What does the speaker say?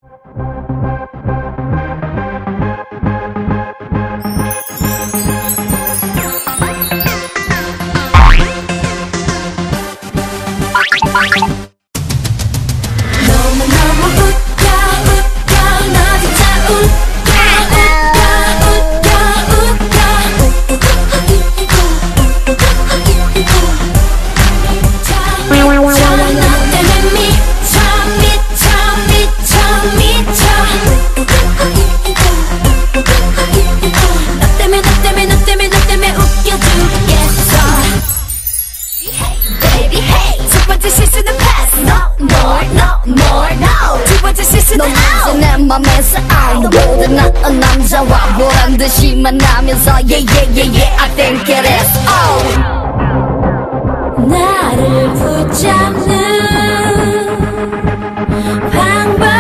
맘에서 모든 나은 남자와 보란듯이 만나면서 yeah yeah yeah yeah I think it is all 나를 붙잡는 방법